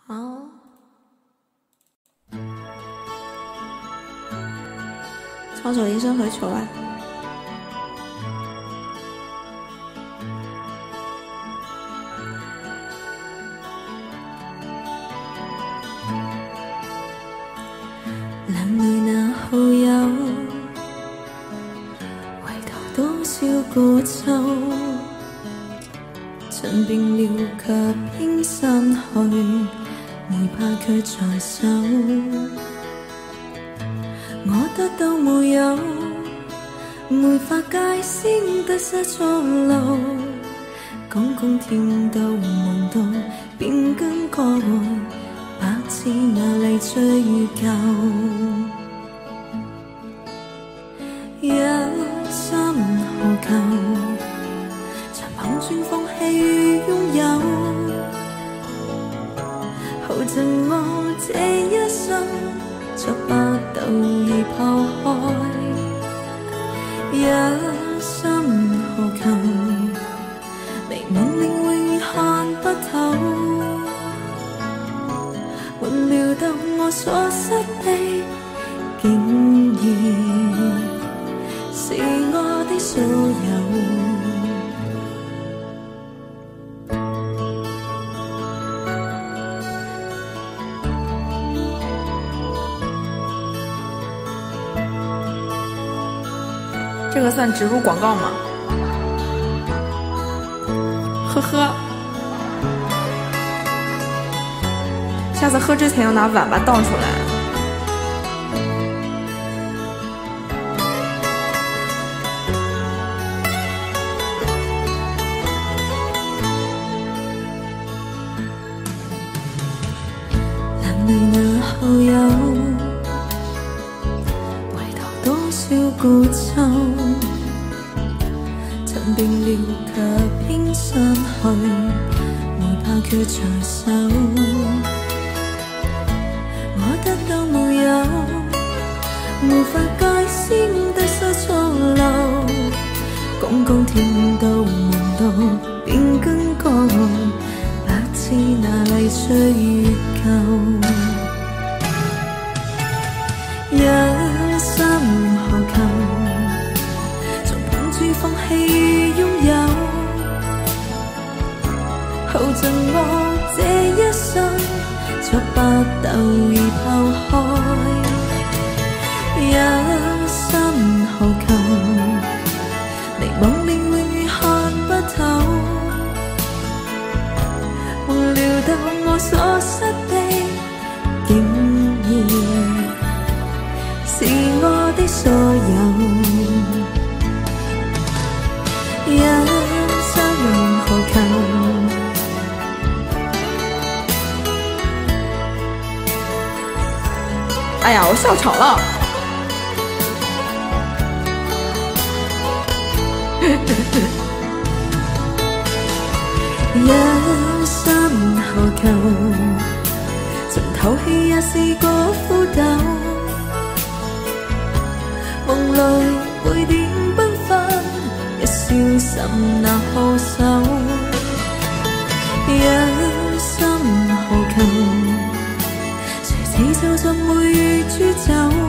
好，唱首《一生何求》吧。男女那好友，回頭多少個秋，趁變了卻偏散去，沒怕卻在手。我得到沒有，沒法界線得失錯漏，講講天都夢到變更過往。白痴哪裡追究？一生何求？曾碰轉放棄與擁有，耗盡我這一生，作不到而拋開。一生何求？迷惘令永看不透。還料到我所失的，竟然是我的所有。 这个算植入广告吗？呵呵。下次喝之前要拿碗把倒出来。 男女那好友，回頭多少個秋，曾變了卻偏散去，沒怕卻在手。我得到沒有，無法界線得失錯漏，講講天都夢到變更過往，白痴哪裡追究？一生何求？從碰觸放棄與擁有，耗盡我這一生。作不到而拋開，一生何求？迷惘令永看不透，還料到我所失的，竟然是我的所有。一生何求？ 哎呀，我笑场了。 一生何求？曾透氣也試過苦鬥，夢裏背點繽紛，一消甚難好手。一生何求？似就像每月煮酒，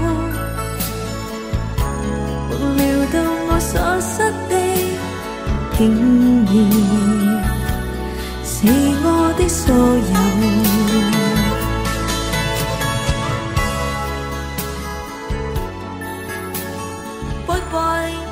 沒料到我所失的，竟然是我的所有。拜拜。